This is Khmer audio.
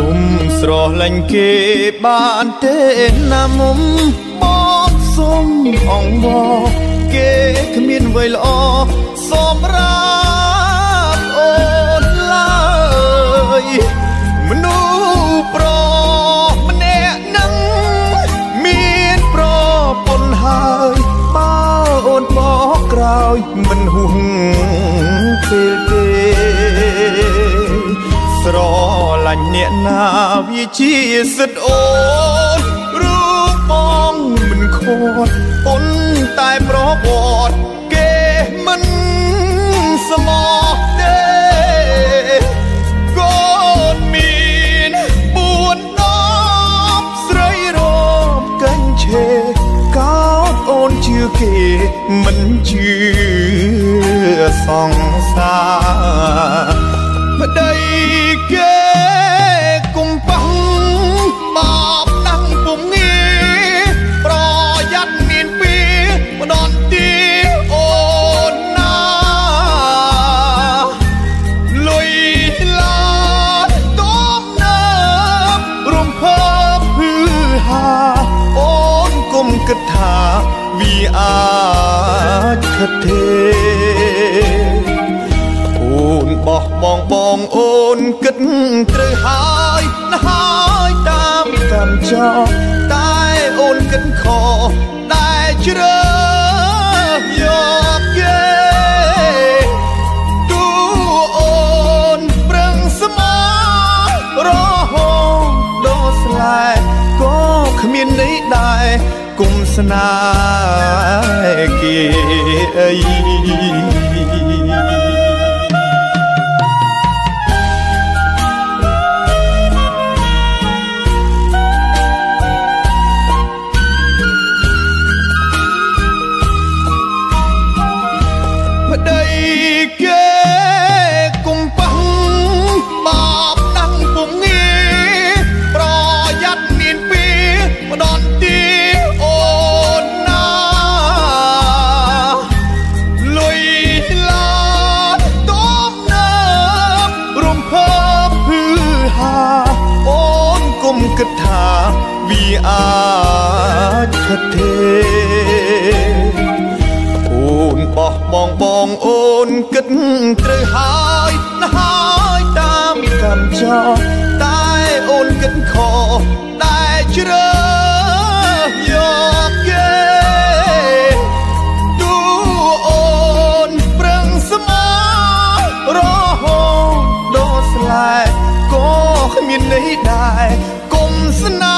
ស្រឡាញ់គេបានទេណាមុំបងសុំអង្វរគេគ្មានអ្វីល្អសម្រាប់អូនឡើយមនុស្សប្រុសម្នាក់នឹងមានប្រពន្ធហើយបើអូនបោះក្រោយមិនហួងពេលទេស្រឡាញ់អ្នកណាវាជាសិទ្ធអូនរូបបងមិនខត់ប៉ុន្តែប្រវត្តិគេមិនស្មោះទេកូនមាន4 10ស្រីរមកញ្ឆេកោតអូនជឿគេមិនជឿសង្សារប្តីគេគុំប៉ះបោបដាំងពុំងាប្រយ័ត្នមានពីម្ដងទីអូនណាលុយឡានតមណារំភើបហឺហាអូនគុំគិតថាវាអាចខិតទេអូនបោះបងអូនគិតត្រូវហើយណាហើយតាមកម្មចោលតែអូនគិតខុសតែជ្រើសយកគេទូអូនប្រឹងស្មោះរហូតដល់ស្លែក៏គ្មានន័យដែរគុំស្នេហ៍គេអីគិតថាវាអាចខិតទេអូនបោះបងអូនគិតត្រូវហើយណាហើយតាមកម្មចោលតែអូនគិតខុសតែជ្រើសយកគេទូអូនប្រឹងស្មោះរហូតដល់ស្លែក៏គ្មានន័យដែរគុំស្នេ